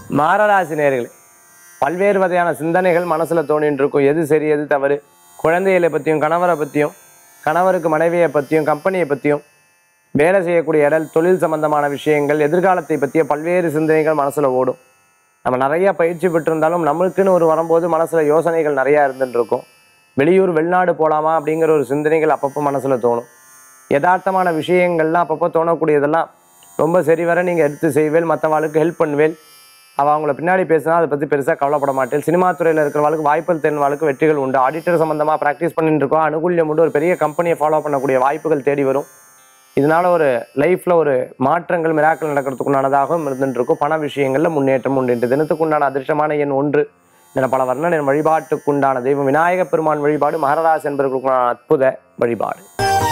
மகராசி நேயர்களே, பல்வேறு வகையான சிந்தனைகள் மனசுல தோணிட்டு இருக்கும். எது சரி எது தவறு, குழந்தைகளை பற்றியும் கணவரை பற்றியும் கணவருக்கு மனைவியை பற்றியும் கம்பெனியை பற்றியும் வேலை செய்யக்கூடிய இடம் தொழில் சம்பந்தமான விஷயங்கள் எதிர்காலத்தை பற்றிய பல்வேறு சிந்தனைகள் மனசுல ஓடும். நம்ம நிறைய பயிற்சி பெற்றிருந்தாலும் நம்மளுக்குன்னு ஒரு வரும்போது மனசுல யோசனைகள் நிறையா இருந்துட்டு இருக்கும். வெளியூர் வெளிநாடு போகலாமா அப்படிங்கிற ஒரு சிந்தனைகள் அப்பப்போ மனசுல தோணும். யதார்த்தமான விஷயங்கள்லாம் அப்பப்போ தோணக்கூடியதெல்லாம் ரொம்ப சரிவர நீங்கள் எடுத்து செய்வேல், மற்றவாளுக்கு ஹெல்ப் பண்ணுவேல். அவள் அவங்கள பின்னாடி பேசினா அதை பற்றி பெருசாக கவலைப்பட மாட்டேன். சினிமா துறையில் இருக்கிறவளுக்கு வாய்ப்புகள் தெரிஞ்சவாளுக்கு வெற்றிகள் உண்டு. ஆடிட்டர் சம்மந்தமாக ப்ராக்டிஸ் பண்ணிட்டு இருக்கோம், அனுகூல்யம் உண்டு. ஒரு பெரிய கம்பெனியை ஃபாலோ பண்ணக்கூடிய வாய்ப்புகள் தேடி வரும். இதனால் ஒரு லைஃப்பில் ஒரு மாற்றங்கள் மிராக்கள் நடக்கிறதுக்கு உண்டானதாகவும் இருந்துட்டு இருக்கும். பண விஷயங்களில் முன்னேற்றம் உண்டு. இன்று தினத்துக்கு உண்டான அதிர்ஷ்டமான எண் 1 என பல வர்ணன் வழிபாட்டுக்குண்டான தெய்வம் விநாயகப் பெருமான் வழிபாடு மகராசி என்பவர்களுக்குண்டான அற்புத வழிபாடு.